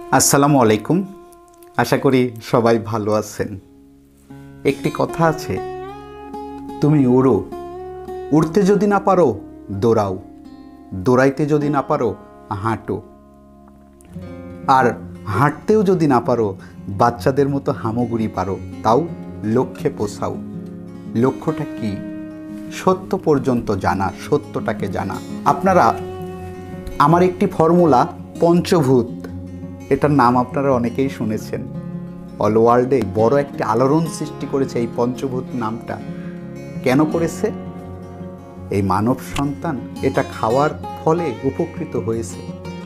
আসসালামু আলাইকুম। আশা করি সবাই ভালো আছেন। একটি কথা আছে, তুমি উড়ো, উড়তে যদি না পারো দৌড়াও, দৌড়াইতে যদি না পারো হাঁটো, আর হাঁটতেও যদি না পারো বাচ্চাদের মতো হামাগুড়ি পারো, তাও লক্ষ্যে পৌঁছাও। লক্ষ্যটা কি? সত্য পর্যন্ত জানা, সত্যটাকে জানা। আপনারা আমার একটি ফর্মুলা পঞ্চভূত, এটার নাম আপনারা অনেকেই শুনেছেন। অল ওয়ার্ল্ডে বড় একটি আলোড়ন সৃষ্টি করেছে এই পঞ্চভূত নামটা। কেন করেছে? এই মানব সন্তান এটা খাওয়ার ফলে উপকৃত হয়েছে,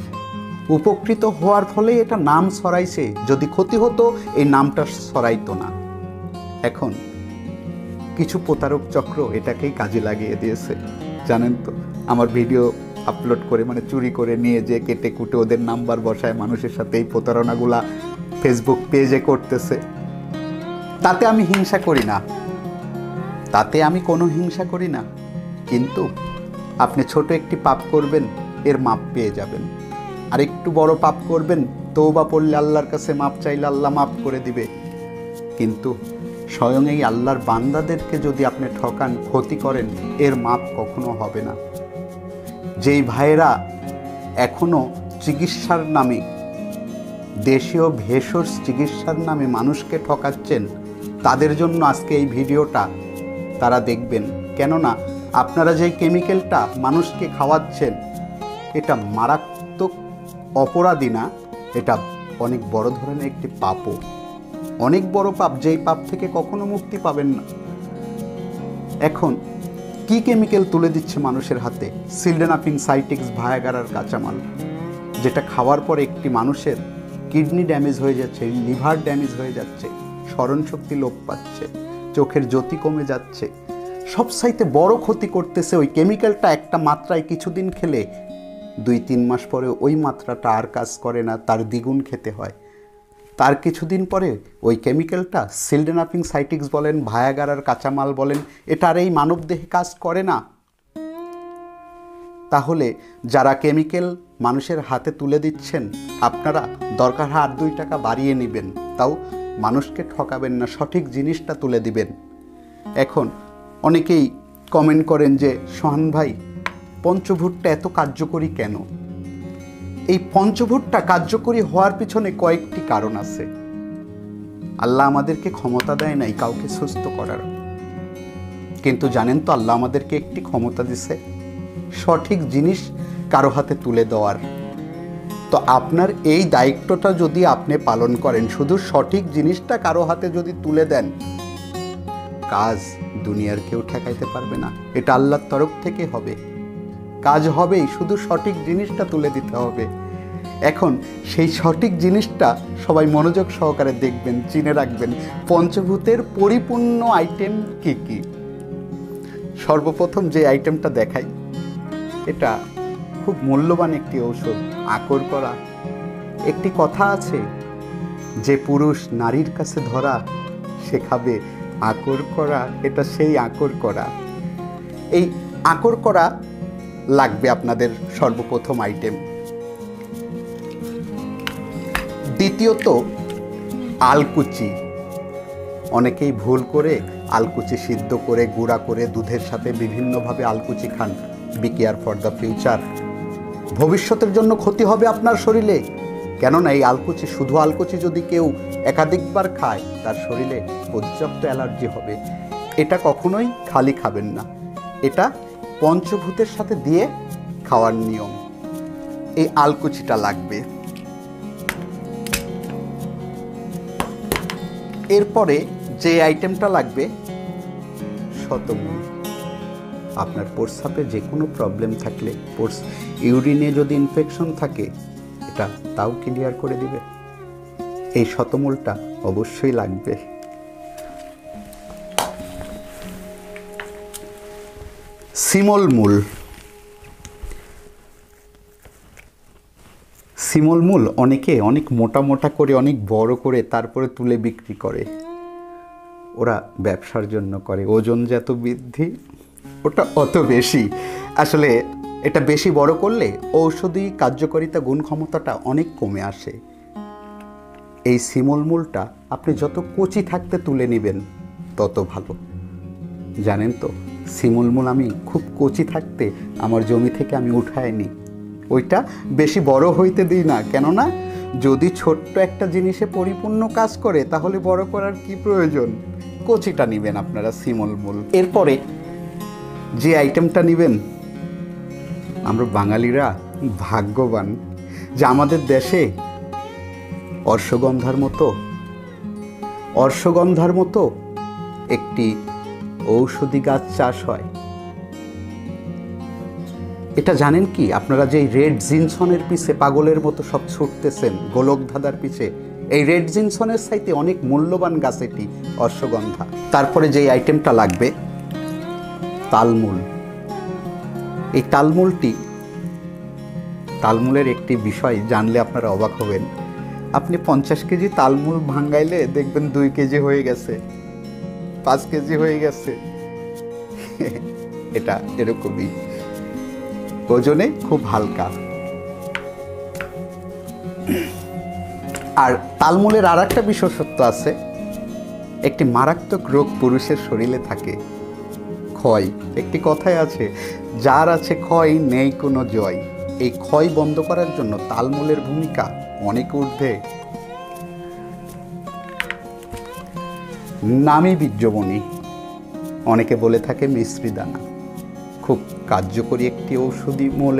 উপকৃত হওয়ার ফলে এটা নাম ছড়াইছে। যদি ক্ষতি হতো এই নামটা ছড়াইতো না। এখন কিছু প্রতারক চক্র এটাকেই কাজে লাগিয়ে দিয়েছে। জানেন তো, আমার ভিডিও আপলোড করে চুরি করে নিয়ে যে কেটে কুটে ওদের নাম্বার বসায় মানুষের সাথে এই প্রতারণাগুলা ফেসবুক পেজে করতেছে। তাতে আমি হিংসা করি না, তাতে আমি কোনো হিংসা করি না। কিন্তু আপনি ছোট একটি পাপ করবেন, এর মাপ পেয়ে যাবেন। আর একটু বড় পাপ করবেন, তওবা পড়লে আল্লাহর কাছে মাপ চাইলে আল্লাহ মাপ করে দিবে। কিন্তু স্বয়ং এই আল্লাহর বান্দাদেরকে যদি আপনি ঠকান, ক্ষতি করেন, এর মাপ কখনো হবে না। যেই ভাইয়েরা এখনো চিকিৎসার নামে, দেশীয় ভেষজ চিকিৎসার নামে মানুষকে ঠকাচ্ছেন, তাদের জন্য আজকে এই ভিডিওটা তারা দেখবেন। কেননা আপনারা যেই কেমিক্যালটা মানুষকে খাওয়াচ্ছেন, এটা মারাত্মক অপরাধী না, এটা অনেক বড় ধরনের একটি পাপও, অনেক বড় পাপ, যেই পাপ থেকে কখনো মুক্তি পাবেন না। এখন কি কেমিক্যাল তুলে দিচ্ছে মানুষের হাতে? সিলডেনাফিন, সাইটিক্স, ভায়াগারার কাঁচামাল, যেটা খাওয়ার পর একটি মানুষের কিডনি ড্যামেজ হয়ে যাচ্ছে, লিভার ড্যামেজ হয়ে যাচ্ছে, স্মরণশক্তি লোপ পাচ্ছে, চোখের জ্যোতি কমে যাচ্ছে। সবচাইতে বড় ক্ষতি করতেছে ওই কেমিক্যালটা। একটা মাত্রায় কিছুদিন খেলে 2-3 মাস পরে ওই মাত্রাটা আর কাজ করে না, তার দ্বিগুণ খেতে হয়। তার কিছুদিন পরে ওই কেমিক্যালটা, সিলডেনাফিন, সাইটিক্স বলেন, ভায়াগারার কাঁচামাল বলেন, এটা আর এই মানবদেহে কাজ করে না। তাহলে যারা কেমিক্যাল মানুষের হাতে তুলে দিচ্ছেন, আপনারা দরকার হয় 2 টাকা বাড়িয়ে নেবেন, তাও মানুষকে ঠকাবেন না, সঠিক জিনিসটা তুলে দিবেন। এখন অনেকেই কমেন্ট করেন যে সোহান ভাই, পঞ্চভূতটা এত কার্যকরী কেন? এই পঞ্চভূতটা কার্যকরী হওয়ার পিছনে কয়েকটি কারণ আছে। আল্লাহ আমাদেরকে ক্ষমতা দেয় নাই কাউকে সুস্থ করার, কিন্তু জানেন তো আল্লাহ আমাদেরকে একটি ক্ষমতা দিছে, সঠিক জিনিস কারো হাতে তুলে দেওয়ার। তো আপনার এই দায়িত্বটা যদি আপনি পালন করেন, শুধু সঠিক জিনিসটা কারো হাতে যদি তুলে দেন, কাজ দুনিয়ার কেউ ঠেকাইতে পারবে না। এটা আল্লাহর তরফ থেকে হবে, কাজ হবেই, শুধু সঠিক জিনিসটা তুলে দিতে হবে। এখন সেই সঠিক জিনিসটা সবাই মনোযোগ সহকারে দেখবেন, চিনে রাখবেন। পঞ্চভূতের পরিপূর্ণ আইটেম কি কি? সর্বপ্রথম যে আইটেমটা দেখাই, এটা খুব মূল্যবান একটি ঔষধ, আকর করা। একটি কথা আছে, যে পুরুষ নারীর কাছে ধরা, সে খাবে আকর করা। এটা সেই আকর করা। এই আকর করা লাগবে আপনাদের সর্বপ্রথম আইটেম। দ্বিতীয়ত আলকুচি। অনেকেই ভুল করে আলকুচি সিদ্ধ করে, গুঁড়া করে, দুধের সাথে বিভিন্নভাবে আলকুচি খান। Be care for the future. ভবিষ্যতের জন্য ক্ষতি হবে আপনার শরীরে। কেননা এই আলকুচি, শুধু আলকুচি যদি কেউ একাধিকবার খায়, তার শরীরে পর্যাপ্ত অ্যালার্জি হবে। এটা কখনোই খালি খাবেন না, এটা পঞ্চভূতের সাথে দিয়ে খাওয়ার নিয়ম। এই আলকুচিটা লাগবে। এরপরে যে আইটেমটা লাগবে, শতমূল। আপনার প্রস্রাবে যে কোনো প্রবলেম থাকলে, ইউরিনে যদি ইনফেকশন থাকে, এটা তাও ক্লিয়ার করে দিবে। এই শতমূলটা অবশ্যই লাগবে। শিমল মূল। শিমল মূল অনেকে অনেক মোটা মোটা করে, অনেক বড় করে তারপরে তুলে বিক্রি করে। ওরা ব্যবসার জন্য করে, ওজন যত বৃদ্ধি ওটা অত বেশি। আসলে এটা বেশি বড় করলে ঔষধি কার্যকারিতা, গুণ ক্ষমতাটা অনেক কমে আসে। এই শিমুল মূলটা আপনি যত কচি থাকতে তুলে নেবেন তত ভালো। জানেন তো, শিমুল মূল আমি খুব কচি থাকতে আমার জমি থেকে আমি উঠায় নিই। ওইটা বেশি বড় হইতে দিই না, কেননা যদি ছোট্ট একটা জিনিসে পরিপূর্ণ কাজ করে তাহলে বড় করার কি প্রয়োজন। কচিটা নেবেন আপনারা শিমুল মূল। এরপরে যে আইটেমটা নেবেন, আমরা বাঙালিরা ভাগ্যবান যে আমাদের দেশে অর্শগন্ধার মতো একটি ঔষধি গাছ চাষ হয়। এটা জানেন কি আপনারা, যে রেড জিনসনের পিছে পাগলের মতো সব ছুটতেছেন গোলক ধাঁধার পিছে, এই রেড জিনসনের চাইতে অনেক মূল্যবান গাছ এটি অশ্বগন্ধা। তারপরে যেই আইটেমটা লাগবে, তালমূল। এই তালমূলের একটি বিষয় জানলে আপনারা অবাক হবেন। আপনি 50 কেজি তালমূল ভাঙ্গাইলে দেখবেন 2 কেজি হয়ে গেছে, 5 কেজি হয়ে গেছে। এটা এরকমই, ওজনে খুব হালকা। আর তালমূলের আর একটা বিশেষত্ব আছে, একটি মারাত্মক রোগ পুরুষের শরীরে থাকে, ক্ষয়। একটি কথাই আছে, যার আছে ক্ষয় নেই কোনো জয়। এই ক্ষয় বন্ধ করার জন্য তালমূলের ভূমিকা অনেক ঊর্ধ্বে। নামী বীর্যমণি, অনেকে বলে থাকে মিশ্রি দানা, খুব কার্যকরী একটি ঔষধি মূল।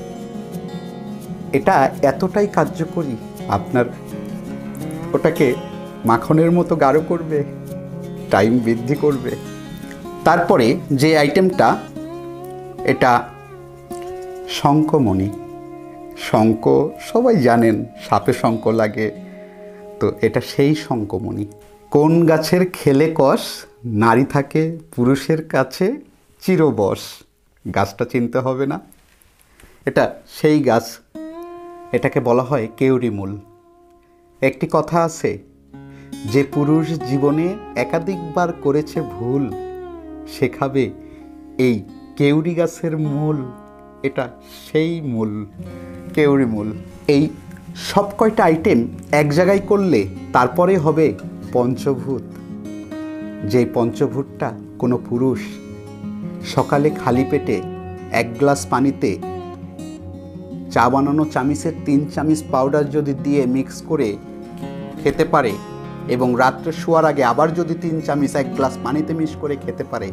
এটা এতটাই কার্যকরী, আপনার ওটাকে মাখনের মতো গাঢ় করবে, টাইম বৃদ্ধি করবে। তারপরে যে আইটেমটা, এটা শঙ্খমণি। শঙ্খ সবাই জানেন, সাপে শঙ্খ লাগে, তো এটা সেই শঙ্খমণি। কোন গাছের খেলে কষ, নারী থাকে পুরুষের কাছে চিরবশ। গাছটা চিনতে হবে না, এটা সেই গাছ। এটাকে বলা হয় কেউরি মূল। একটি কথা আছে, যে পুরুষ জীবনে একাধিকবার করেছে ভুল, সে খাবে এই কেউরি গাছের মূল। এটা সেই মূল, কেউরি মূল। এই সব কয়টা আইটেম এক জায়গায় করলে তারপরে হবে পঞ্চভূত। যে পঞ্চভূতটা কোনো পুরুষ সকালে খালি পেটে 1 গ্লাস পানিতে চা বানানো চামিচের 3 চামিচ পাউডার যদি দিয়ে মিক্স করে খেতে পারে, এবং রাত্রে শোয়ার আগে আবার যদি 3 চামিচ 1 গ্লাস পানিতে মিক্স করে খেতে পারে,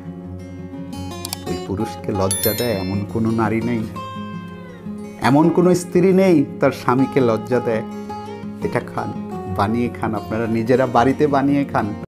ওই পুরুষকে লজ্জা দেয় এমন কোনো নারী নেই, এমন কোনো স্ত্রী নেই তার স্বামীকে লজ্জা দেয়। এটা খান, বানিয়ে খান, আপনারা নিজেরা বাড়িতে বানিয়ে খান।